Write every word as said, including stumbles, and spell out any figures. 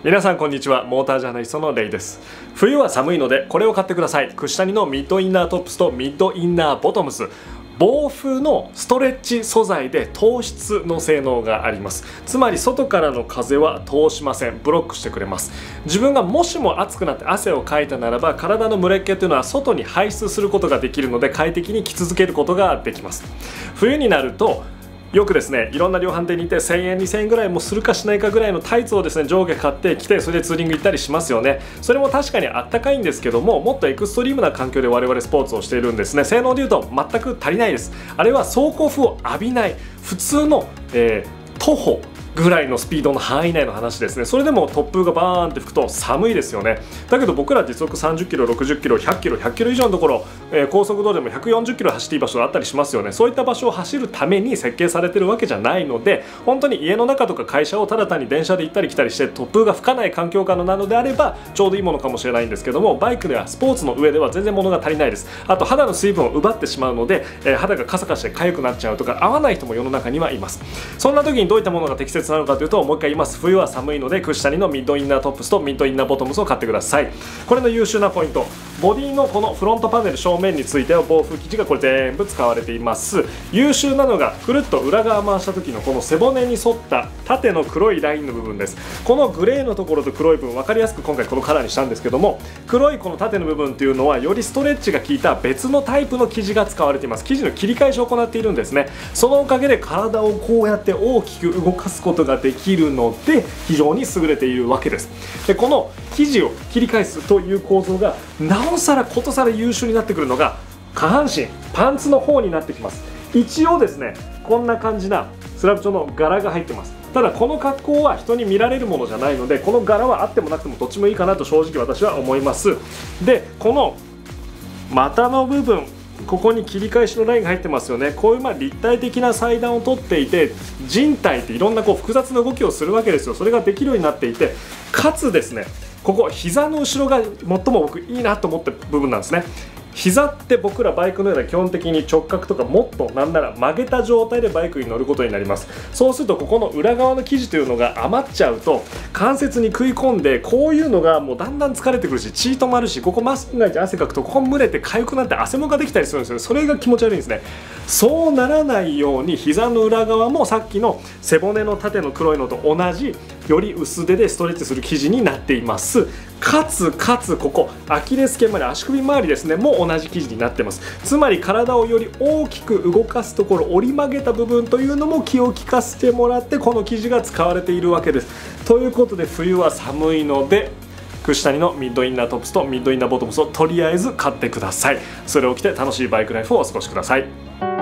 皆さんこんにちは。モータージャーナリストのレイです。冬は寒いのでこれを買ってください。クシタニのミッドインナートップスとミッドインナーボトムス、防風のストレッチ素材で透湿の性能があります。つまり外からの風は通しません。ブロックしてくれます。自分がもしも暑くなって汗をかいたならば、体の蒸れっ気というのは外に排出することができるので快適に着続けることができます。冬になるとよくですね、いろんな量販店に行ってせんえんにせんえんぐらいもするかしないかぐらいのタイツをですね上下買ってきて、それでツーリング行ったりしますよね。それも確かにあったかいんですけども、もっとエクストリームな環境で我々スポーツをしているんですね。性能でいうと全く足りないです。あれは走行風を浴びない普通の、えー、徒歩ぐらいのスピードの範囲内の話ですね。それでも突風がバーンって吹くと寒いですよね。だけど僕ら時速さんじゅっキロ、ろくじゅっキロ、ひゃっキロ、ひゃっキロ以上のところ、えー、高速道路でもひゃくよんじゅっキロ走っていい場所があったりしますよね。そういった場所を走るために設計されてるわけじゃないので、本当に家の中とか会社をただ単に電車で行ったり来たりして突風が吹かない環境下のなのであればちょうどいいものかもしれないんですけども、バイクではスポーツの上では全然物が足りないです。あと肌の水分を奪ってしまうので、えー、肌がカサカサして痒くなっちゃうとか合わない人も世の中にはいます。そんな時にどういったものが適切なのかというと、もう一回言います。冬は寒いのでクシタニのミッドインナートップスとミッドインナーボトムスを買ってください。これの優秀なポイント、ボディのこのフロントパネル正面については防風生地がこれ全部使われています。優秀なのがくるっと裏側回した時のこの背骨に沿った縦の黒いラインの部分です。このグレーのところと黒い部分、分かりやすく今回このカラーにしたんですけども、黒いこの縦の部分っていうのはよりストレッチが効いた別のタイプの生地が使われています。生地の切り返しを行っているんですね。そのおかげで体をこうやって大きく動かすことができるので非常に優れているわけです。でこの生地を切り返すという構造がなおさらことさら優秀になってくるのが下半身パンツの方になってきます。一応ですねこんな感じなスラブ調の柄が入ってます。ただこの格好は人に見られるものじゃないので、この柄はあってもなくてもどっちもいいかなと正直私は思います。でこの股の部分、ここに切り返しのラインが入ってますよね。こういうまあ立体的な裁断をとっていて、人体っていろんなこう複雑な動きをするわけですよ。それができるようになっていて、かつですねここ膝の後ろが最も僕いいなと思った部分なんですね。膝って僕らバイクの上では基本的に直角とかもっとなんなら曲げた状態でバイクに乗ることになります。そうするとここの裏側の生地というのが余っちゃうと関節に食い込んで、こういうのがもうだんだん疲れてくるし血止まるし、ここまっすぐが汗かくとここ蒸れて痒くなって汗もができたりするんですよ。それが気持ち悪いんですね。そうならないように膝の裏側もさっきの背骨の縦の黒いのと同じより薄手でストレッチする生地になっています。かつかつここアキレス腱まで足首周りですねも同じ生地になってます。つまり体をより大きく動かすところ、折り曲げた部分というのも気を利かせてもらってこの生地が使われているわけです。ということで冬は寒いのでクシタニのミッドインナートップスとミッドインナーボトムスをとりあえず買ってください。それを着て楽しいバイクライフをお過ごしください。